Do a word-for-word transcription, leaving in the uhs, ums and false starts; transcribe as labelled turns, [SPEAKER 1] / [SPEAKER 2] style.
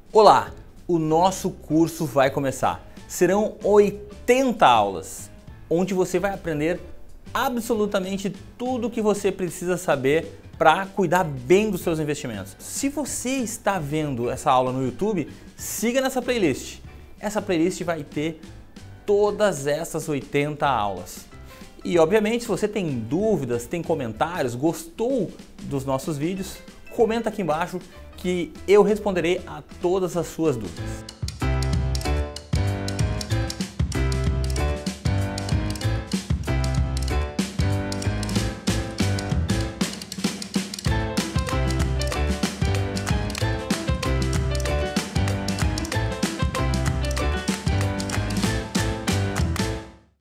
[SPEAKER 1] Olá, o nosso curso vai começar. Serão oitenta aulas, onde você vai aprender absolutamente tudo o que você precisa saber para cuidar bem dos seus investimentos. Se você está vendo essa aula no YouTube, siga nessa playlist. Essa playlist vai ter todas essas oitenta aulas. E obviamente, se você tem dúvidas, tem comentários, gostou dos nossos vídeos, comenta aqui embaixo que eu responderei a todas as suas dúvidas.